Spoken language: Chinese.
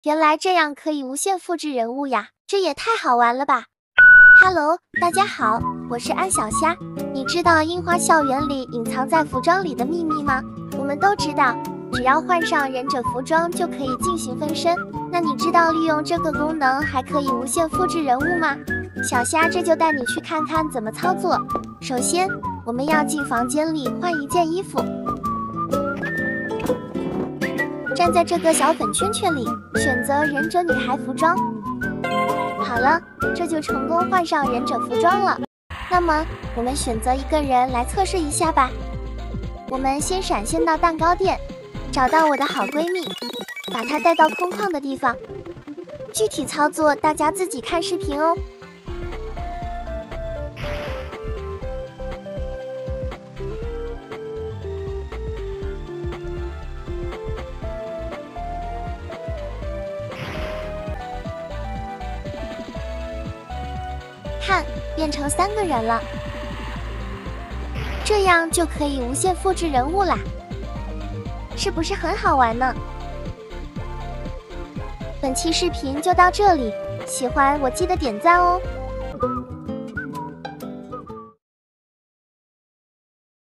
原来这样可以无限复制人物呀，这也太好玩了吧！Hello，大家好，我是安小虾。你知道樱花校园里隐藏在服装里的秘密吗？我们都知道，只要换上忍者服装就可以进行分身。那你知道利用这个功能还可以无限复制人物吗？小虾这就带你去看看怎么操作。首先，我们要进房间里换一件衣服，站在这个小粉圈圈里，选择忍者女孩服装。好了，这就成功换上忍者服装了。那么，我们选择一个人来测试一下吧。我们先闪现到蛋糕店，找到我的好闺蜜，把她带到空旷的地方。具体操作大家自己看视频哦。看，变成3个人了，这样就可以无限复制人物啦，是不是很好玩呢？本期视频就到这里，喜欢我记得点赞哦。